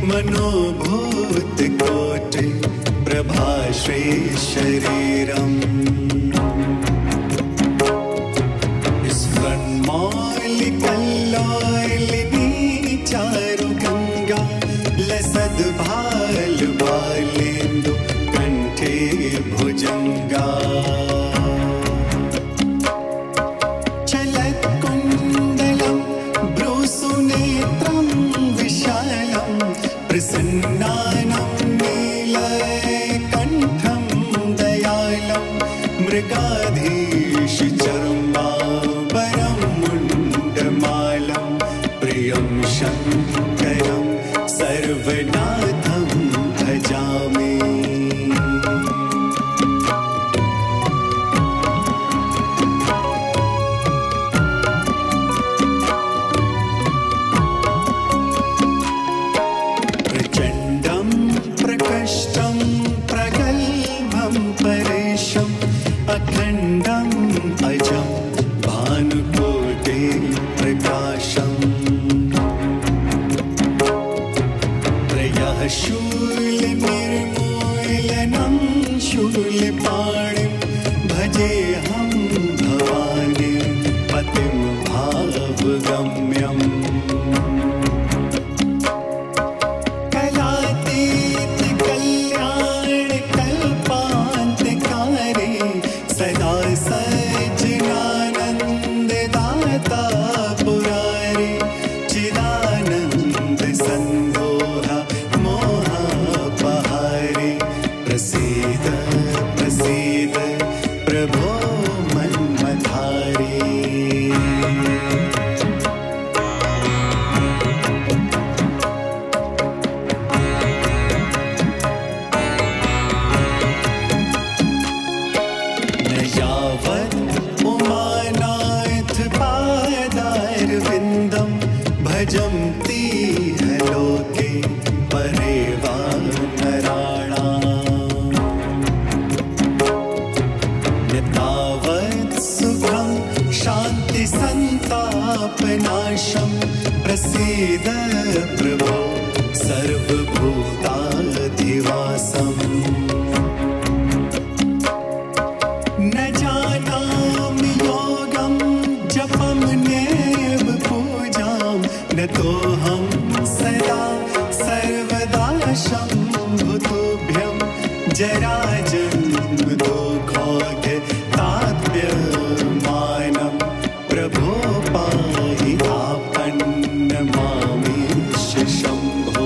मनोभूतकोटि प्रभाश्री शरीरम् स्फुरन्मौलिकल्लोलिनी चारुगङ्गा लसद्भाल बालेन्दु कण्ठे भुजङ्गा चलत्कुण्डलं भ्रूसुनेत्रं विशालं प्रसन्नानं नीलकण्ठं दयालं मृगाधीशचर्माम्बरं मुण्डमालं प्रियं शङ्करं सर्वनाथं भजामि प्रचण्डं प्रकष्टं प्रगल्भं परेशम् अखण्डम् अजं भानुकोटे प्रकाशम् त्रयः शूलनिर्मूलनं शूलपाणिं भजेऽहं भवानी पतिं भावगम्यम् कलातीत कल्याण कल्पान्तकारे सदा सज्जनानन्ददाता पुरारे चिदानन्द सन्दोह मोहापहारे प्रसीद प्रसीद प्रभो मन्मथारे न यावत् उमानाथ पादारविन्दं भजन्ति लोके परे वा नराणाम् न तावत् सुखं शान्तिसन्तापनाशं प्रसीद प्रभो सर्वभूताधिवासम् न जानामि योगं जपं नैव पूजां नतोऽहं सदा सर्वदा शम्भुतुभ्यं जराजन्मदुःखोद्यताप्यमानं प्रभो पाहि आपन्नमामीश शम्भो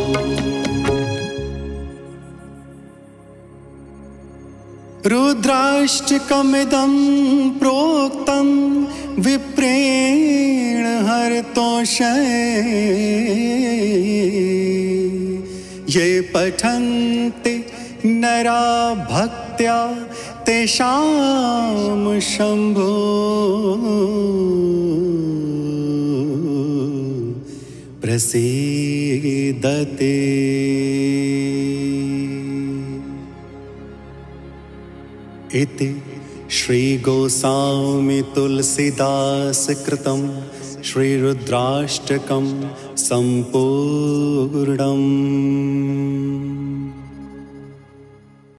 रुद्राष्टकमिदं प्रोक्तं विप्रेण हरतोषे ये पठन्ति नरा भक्त्या तेषां शम्भो प्रसीदते। इति श्री गोस्वामी तुलसीदास कृतं श्री रुद्राष्टकं संपूर्णम्।